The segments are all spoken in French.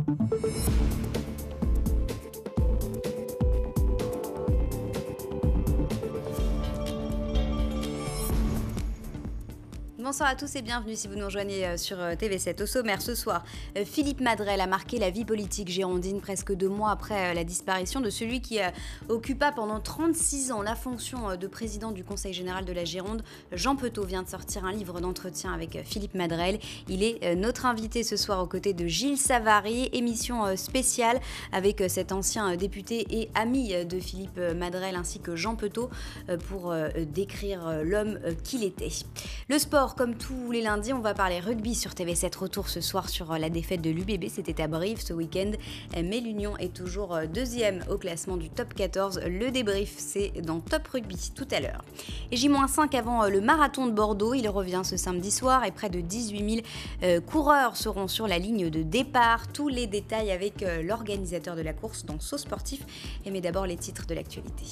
Bonsoir à tous et bienvenue si vous nous rejoignez sur TV7. Au sommaire ce soir, Philippe Madrelle a marqué la vie politique girondine presque 2 mois après la disparition de celui qui occupa pendant 36 ans la fonction de président du Conseil général de la Gironde. Jean Petot vient de sortir un livre d'entretien avec Philippe Madrelle. Il est notre invité ce soir aux côtés de Gilles Savary. Émission spéciale avec cet ancien député et ami de Philippe Madrelle ainsi que Jean Petot pour décrire l'homme qu'il était. Le sport, comme tous les lundis, on va parler rugby sur TV7. Retour ce soir sur la défaite de l'UBB. C'était à Brive ce week-end, mais l'Union est toujours deuxième au classement du top 14. Le débrief, c'est dans Top Rugby tout à l'heure. Et J-5 avant le marathon de Bordeaux. Il revient ce samedi soir et près de 18 000 coureurs seront sur la ligne de départ. Tous les détails avec l'organisateur de la course dans So Sportif. Mais d'abord les titres de l'actualité.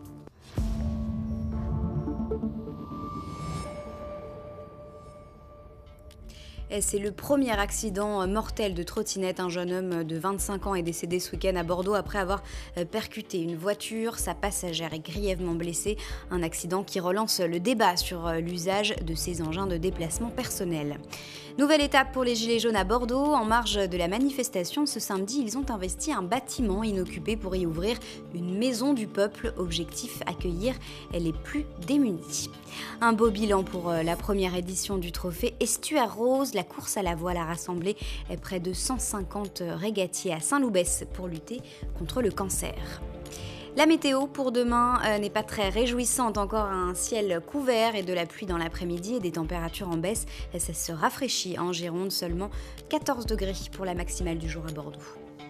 C'est le premier accident mortel de trottinette. Un jeune homme de 25 ans est décédé ce week-end à Bordeaux après avoir percuté une voiture. Sa passagère est grièvement blessée. Un accident qui relance le débat sur l'usage de ces engins de déplacement personnel. Nouvelle étape pour les Gilets jaunes à Bordeaux. En marge de la manifestation, ce samedi, ils ont investi un bâtiment inoccupé pour y ouvrir une maison du peuple. Objectif, accueillir les plus démunis. Un beau bilan pour la première édition du trophée Estuaire Rose. La course à la voile a rassemblé près de 150 régatiers à Saint-Loubès pour lutter contre le cancer. La météo pour demain n'est pas très réjouissante. Encore un ciel couvert et de la pluie dans l'après-midi et des températures en baisse. Ça se rafraîchit en Gironde, seulement 14 degrés pour la maximale du jour à Bordeaux.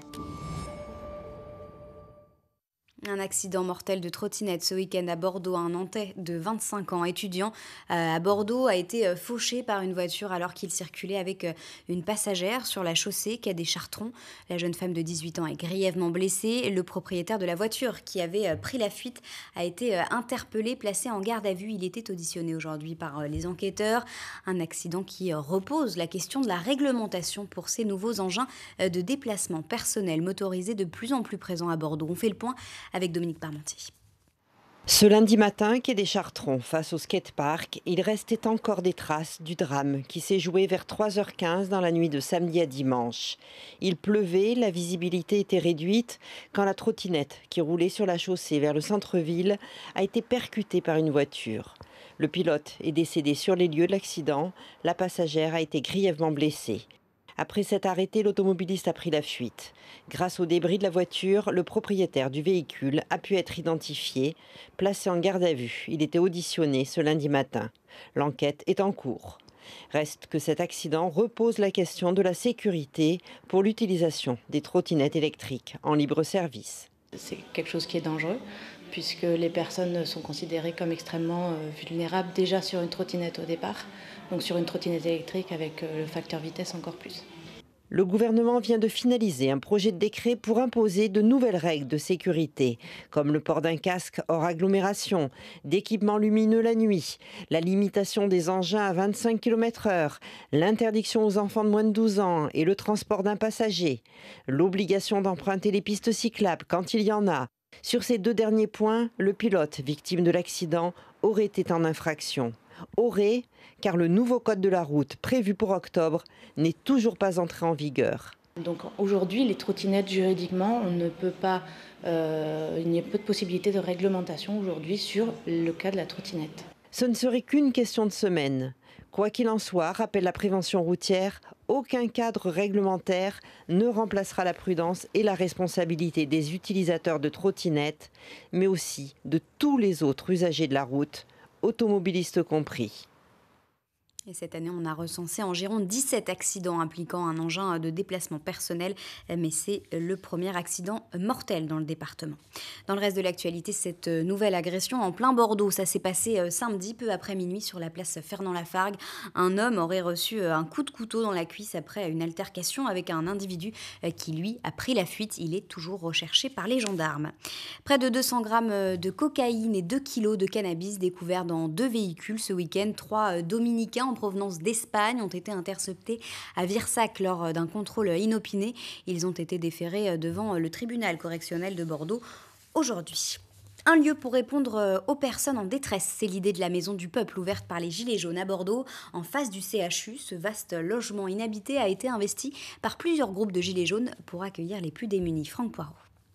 Un accident mortel de trottinette ce week-end à Bordeaux. Un Nantais de 25 ans, étudiant à Bordeaux, a été fauché par une voiture alors qu'il circulait avec une passagère sur la chaussée quai des Chartrons. La jeune femme de 18 ans est grièvement blessée. Le propriétaire de la voiture qui avait pris la fuite a été interpellé, placé en garde à vue. Il était auditionné aujourd'hui par les enquêteurs. Un accident qui repose la question de la réglementation pour ces nouveaux engins de déplacement personnel motorisés de plus en plus présents à Bordeaux. On fait le point avec Dominique Parmentier. Ce lundi matin, quai des Chartrons, face au skatepark, il restait encore des traces du drame qui s'est joué vers 3h15 dans la nuit de samedi à dimanche. Il pleuvait, la visibilité était réduite quand la trottinette qui roulait sur la chaussée vers le centre-ville a été percutée par une voiture. Le pilote est décédé sur les lieux de l'accident, la passagère a été grièvement blessée. Après s'être arrêté, l'automobiliste a pris la fuite. Grâce aux débris de la voiture, le propriétaire du véhicule a pu être identifié, placé en garde à vue. Il était auditionné ce lundi matin. L'enquête est en cours. Reste que cet accident repose la question de la sécurité pour l'utilisation des trottinettes électriques en libre service. C'est quelque chose qui est dangereux puisque les personnes sont considérées comme extrêmement vulnérables déjà sur une trottinette au départ, donc sur une trottinette électrique avec le facteur vitesse encore plus. Le gouvernement vient de finaliser un projet de décret pour imposer de nouvelles règles de sécurité, comme le port d'un casque hors agglomération, d'équipements lumineux la nuit, la limitation des engins à 25 km/h, l'interdiction aux enfants de moins de 12 ans et le transport d'un passager, l'obligation d'emprunter les pistes cyclables quand il y en a. Sur ces 2 derniers points, le pilote, victime de l'accident, aurait été en infraction. Aurait, car le nouveau code de la route prévu pour octobre n'est toujours pas entré en vigueur. Donc aujourd'hui, les trottinettes, juridiquement, on ne peut pas, il n'y a peu de possibilité de réglementation aujourd'hui sur le cas de la trottinette. Ce ne serait qu'une question de semaine. Quoi qu'il en soit, rappelle la prévention routière, aucun cadre réglementaire ne remplacera la prudence et la responsabilité des utilisateurs de trottinettes, mais aussi de tous les autres usagers de la route, automobilistes compris. Et cette année, on a recensé en Gironde 17 accidents impliquant un engin de déplacement personnel, mais c'est le premier accident mortel dans le département. Dans le reste de l'actualité, cette nouvelle agression en plein Bordeaux, ça s'est passé samedi, peu après minuit, sur la place Fernand-Lafargue. Un homme aurait reçu un coup de couteau dans la cuisse après une altercation avec un individu qui, lui, a pris la fuite. Il est toujours recherché par les gendarmes. Près de 200 grammes de cocaïne et 2 kilos de cannabis découverts dans 2 véhicules ce week-end. 3 dominicains ont provenance d'Espagne ont été interceptés à Virsac lors d'un contrôle inopiné. Ils ont été déférés devant le tribunal correctionnel de Bordeaux aujourd'hui. Un lieu pour répondre aux personnes en détresse, c'est l'idée de la Maison du Peuple ouverte par les Gilets jaunes à Bordeaux. En face du CHU, ce vaste logement inhabité a été investi par plusieurs groupes de Gilets jaunes pour accueillir les plus démunis. Franck Poirot.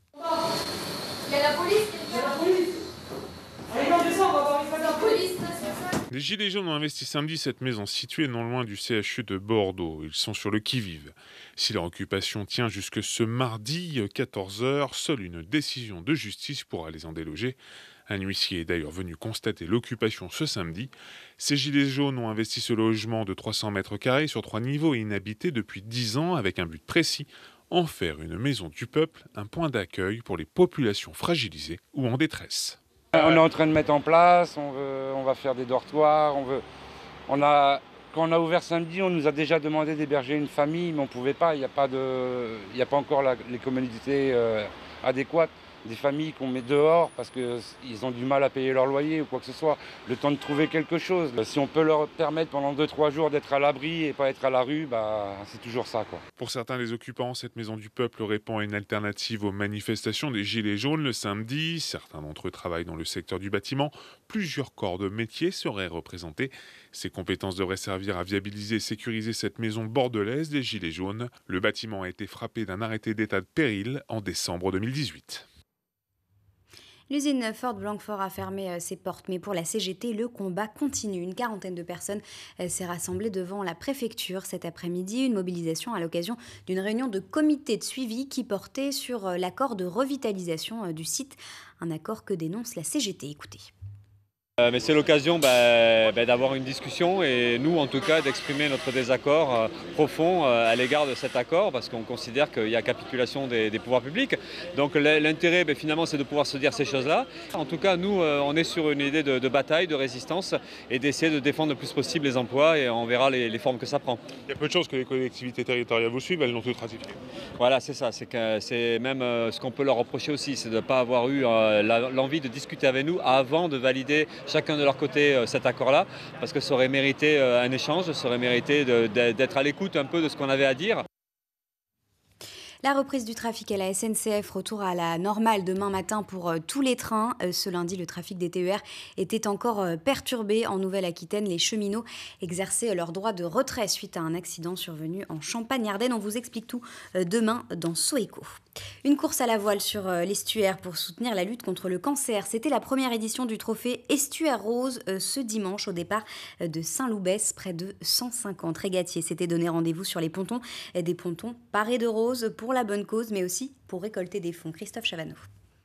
Il y a la police. Il y a la police. Allez, on descend, on va voir une police. Les Gilets jaunes ont investi samedi cette maison située non loin du CHU de Bordeaux. Ils sont sur le qui-vive. Si leur occupation tient jusque ce mardi 14h, seule une décision de justice pourra les en déloger. Un huissier est d'ailleurs venu constater l'occupation ce samedi. Ces Gilets jaunes ont investi ce logement de 300 mètres carrés sur 3 niveaux et inhabité depuis 10 ans avec un but précis: en faire une maison du peuple, un point d'accueil pour les populations fragilisées ou en détresse. On est en train de mettre en place, on va faire des dortoirs, quand on a ouvert samedi, on nous a déjà demandé d'héberger une famille, mais on ne pouvait pas, il n'y a pas encore les communautés adéquates. Des familles qu'on met dehors parce qu'ils ont du mal à payer leur loyer ou quoi que ce soit, le temps de trouver quelque chose. Si on peut leur permettre pendant 2-3 jours d'être à l'abri et pas être à la rue, c'est toujours ça, quoi. Pour certains des occupants, cette maison du peuple répond à une alternative aux manifestations des Gilets jaunes le samedi. Certains d'entre eux travaillent dans le secteur du bâtiment. Plusieurs corps de métier seraient représentés. Ces compétences devraient servir à viabiliser et sécuriser cette maison bordelaise des Gilets jaunes. Le bâtiment a été frappé d'un arrêté d'état de péril en décembre 2018. L'usine Ford Blanquefort a fermé ses portes, mais pour la CGT, le combat continue. Une quarantaine de personnes s'est rassemblée devant la préfecture cet après-midi. Une mobilisation à l'occasion d'une réunion de comité de suivi qui portait sur l'accord de revitalisation du site. Un accord que dénonce la CGT. Écoutez. Mais c'est l'occasion d'avoir une discussion et nous en tout cas d'exprimer notre désaccord profond à l'égard de cet accord parce qu'on considère qu'il y a capitulation des pouvoirs publics. Donc l'intérêt finalement c'est de pouvoir se dire ces choses-là. En tout cas nous on est sur une idée de bataille, de résistance et d'essayer de défendre le plus possible les emplois et on verra les formes que ça prend. Il y a peu de chances que les collectivités territoriales vous suivent, elles l'ont toutes ratifié. Voilà, c'est ça, c'est même ce qu'on peut leur reprocher aussi, c'est de ne pas avoir eu l'envie de discuter avec nous avant de valider chacun de leur côté cet accord-là, parce que ça aurait mérité un échange, ça aurait mérité d'être à l'écoute un peu de ce qu'on avait à dire. La reprise du trafic à la SNCF, retour à la normale demain matin pour tous les trains. Ce lundi, le trafic des TER était encore perturbé. En Nouvelle-Aquitaine, les cheminots exerçaient leur droit de retrait suite à un accident survenu en Champagne-Ardenne. On vous explique tout demain dans Soéco. Une course à la voile sur l'estuaire pour soutenir la lutte contre le cancer. C'était la première édition du trophée Estuaire Rose ce dimanche au départ de Saint-Loubès. Près de 150 régatiers s'étaient donné rendez-vous sur les pontons. Des pontons parés de roses pour la bonne cause, mais aussi pour récolter des fonds. Christophe Chavanneau.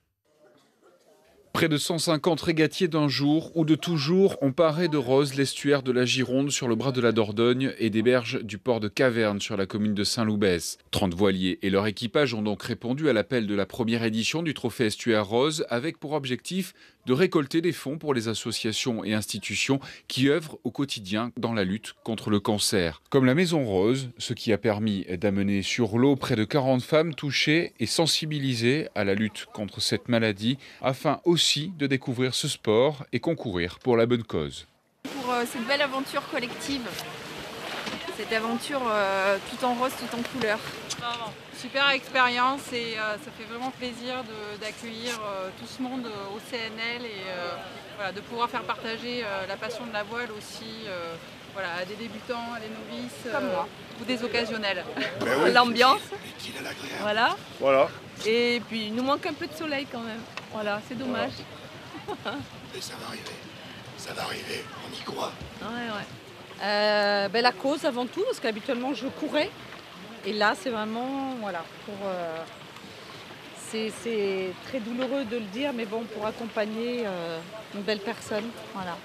Près de 150 régatiers d'un jour ou de toujours ont paré de rose l'estuaire de la Gironde sur le bras de la Dordogne et des berges du port de Caverne sur la commune de Saint-Loubès. 30 voiliers et leur équipage ont donc répondu à l'appel de la première édition du trophée Estuaire Rose avec pour objectif de récolter des fonds pour les associations et institutions qui œuvrent au quotidien dans la lutte contre le cancer. Comme la Maison Rose, ce qui a permis d'amener sur l'eau près de 40 femmes touchées et sensibilisées à la lutte contre cette maladie afin aussi de découvrir ce sport et concourir pour la bonne cause. Pour cette belle aventure collective, cette aventure tout en rose, tout en couleur. Vraiment. Super expérience et ça fait vraiment plaisir d'accueillir tout ce monde au CNL et de pouvoir faire partager la passion de la voile aussi à des débutants, à des novices comme moi. Ou des occasionnels. Oui. L'ambiance, voilà. Et puis il nous manque un peu de soleil quand même. Voilà, c'est dommage. Et ça va arriver, on y croit. Ouais. La cause avant tout, parce qu'habituellement je courais. Et là, c'est vraiment, c'est très douloureux de le dire, mais bon, pour accompagner une belle personne, voilà.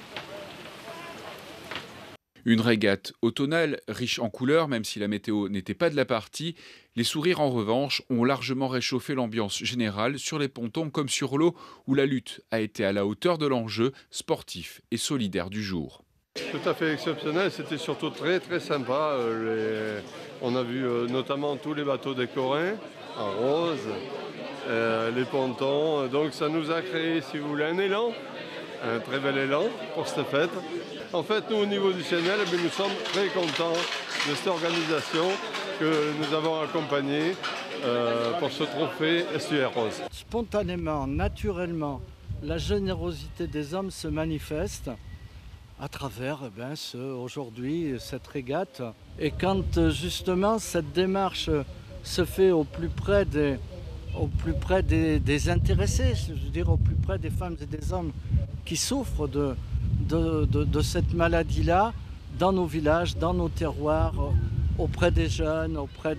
Une régate automnale, riche en couleurs, même si la météo n'était pas de la partie. Les sourires, en revanche, ont largement réchauffé l'ambiance générale sur les pontons comme sur l'eau, où la lutte a été à la hauteur de l'enjeu sportif et solidaire du jour. Tout à fait exceptionnel, c'était surtout très très sympa. On a vu notamment tous les bateaux décorés en rose, les pontons. Donc ça nous a créé, si vous voulez, un élan un très bel élan pour cette fête. En fait, nous, au niveau du CNL, nous sommes très contents de cette organisation que nous avons accompagnée pour ce trophée Estuaire Rose. Spontanément, naturellement, la générosité des hommes se manifeste à travers aujourd'hui cette régate. Et quand justement cette démarche se fait au plus près des intéressés, je veux dire au plus près des femmes et des hommes qui souffrent de cette maladie-là, dans nos villages, dans nos terroirs, auprès des jeunes, auprès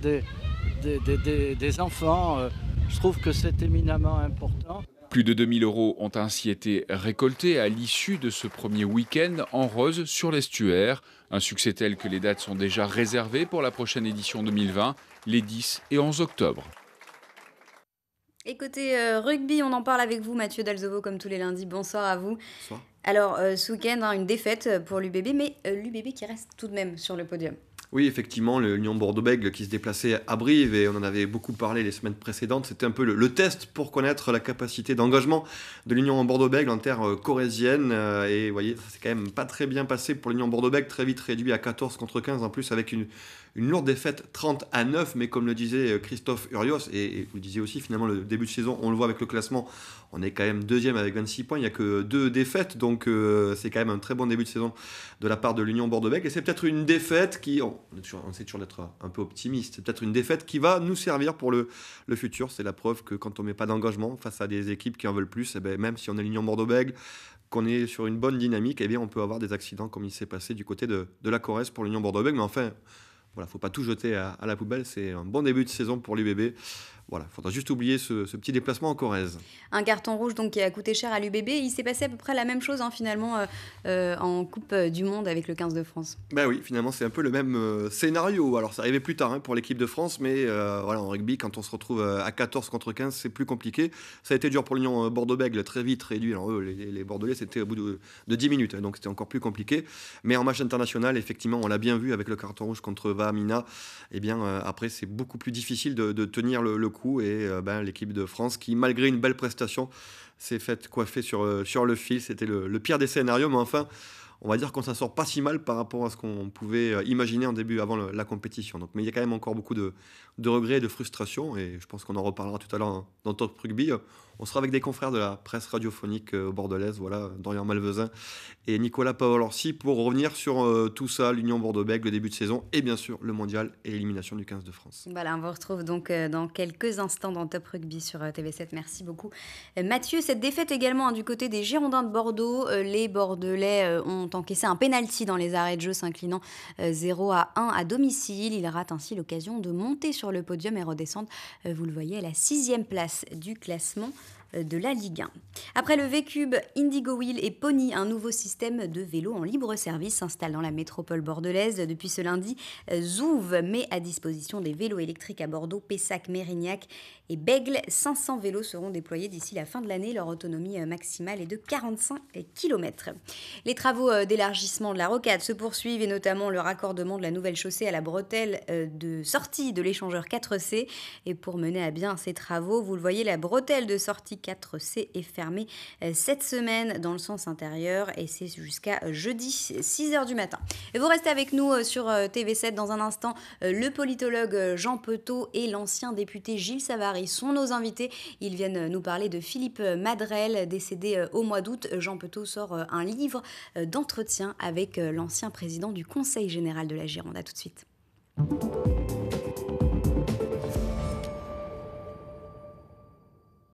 des enfants. Je trouve que c'est éminemment important. Plus de 2 000 € ont ainsi été récoltés à l'issue de ce premier week-end en rose sur l'estuaire. Un succès tel que les dates sont déjà réservées pour la prochaine édition 2020, les 10 et 11 octobre. Et côté rugby, on en parle avec vous, Mathieu Dalzovo, comme tous les lundis. Bonsoir à vous. Bonsoir. Alors, ce week-end, une défaite pour l'UBB, mais l'UBB qui reste tout de même sur le podium. Oui, effectivement, l'Union Bordeaux-Bègles qui se déplaçait à Brive, et on en avait beaucoup parlé les semaines précédentes, c'était un peu le test pour connaître la capacité d'engagement de l'Union Bordeaux-Bègles en terre corrézienne. Et vous voyez, ça s'est quand même pas très bien passé pour l'Union Bordeaux-Bègles, très vite réduit à 14 contre 15, en plus avec une lourde défaite 30-9, mais comme le disait Christophe Urios, et vous le disiez aussi, finalement, le début de saison, on le voit avec le classement, on est quand même deuxième avec 26 points, il n'y a que 2 défaites, donc c'est quand même un très bon début de saison de la part de l'Union Bordeaux-Bègles, et c'est peut-être une défaite qui, on essaie toujours d'être un peu optimiste, c'est peut-être une défaite qui va nous servir pour le futur. C'est la preuve que quand on ne met pas d'engagement face à des équipes qui en veulent plus, même si on est l'Union Bordeaux-Bègles, qu'on est sur une bonne dynamique, on peut avoir des accidents comme il s'est passé du côté de la Corrèze pour l'Union Bordeaux-Bègles, mais enfin, voilà, faut pas tout jeter à la poubelle, c'est un bon début de saison pour l'UBB. Voilà, il faudra juste oublier ce petit déplacement en Corrèze. Un carton rouge donc qui a coûté cher à l'UBB. Il s'est passé à peu près la même chose finalement en Coupe du Monde avec le 15 de France. Bah oui, finalement c'est un peu le même scénario. Alors ça arrivait plus tard pour l'équipe de France, mais voilà, en rugby, quand on se retrouve à 14 contre 15, c'est plus compliqué. Ça a été dur pour l'Union Bordeaux-Bègles, très vite réduit. Alors eux, les Bordelais, c'était au bout de 10 minutes, donc c'était encore plus compliqué. Mais en match international, effectivement, on l'a bien vu avec le carton rouge contre Vaamina. Après, c'est beaucoup plus difficile de tenir le coup. Et l'équipe de France qui, malgré une belle prestation, s'est faite coiffer sur le fil. C'était le pire des scénarios, mais enfin, on va dire qu'on s'en sort pas si mal par rapport à ce qu'on pouvait imaginer en début avant la compétition. Donc, mais il y a quand même encore beaucoup de regrets et de frustration, et je pense qu'on en reparlera tout à l'heure dans Top Rugby. On sera avec des confrères de la presse radiophonique bordelaise, voilà, Dorian Malvezin et Nicolas Paolorsi, pour revenir sur tout ça, l'Union Bordeaux-Bègles, le début de saison, et bien sûr le mondial et l'élimination du 15 de France. Voilà, on vous retrouve donc dans quelques instants dans Top Rugby sur TV7. Merci beaucoup. Mathieu, cette défaite également du côté des Girondins de Bordeaux. Les Bordelais ont encaissé un pénalty dans les arrêts de jeu, s'inclinant 0-1 à domicile. Ils ratent ainsi l'occasion de monter sur le podium et redescendre, vous le voyez, à la 6e place du classement de la Ligue 1. Après le V-Cube, Indigo Wheel et Pony, un nouveau système de vélo en libre service s'installe dans la métropole bordelaise. Depuis ce lundi, Zouv met à disposition des vélos électriques à Bordeaux, Pessac, Mérignac et Bègles. 500 vélos seront déployés d'ici la fin de l'année. Leur autonomie maximale est de 45 km. Les travaux d'élargissement de la rocade se poursuivent, et notamment le raccordement de la nouvelle chaussée à la bretelle de sortie de l'échangeur 4C. Et pour mener à bien ces travaux, vous le voyez, la bretelle de sortie 4C est fermée cette semaine dans le sens intérieur, et c'est jusqu'à jeudi 6h du matin. Et vous restez avec nous sur TV7 dans un instant. Le politologue Jean Petot et l'ancien député Gilles Savary sont nos invités. Ils viennent nous parler de Philippe Madrelle, décédé au mois d'août. Jean Petot sort un livre d'entretien avec l'ancien président du Conseil général de la Gironde. À tout de suite.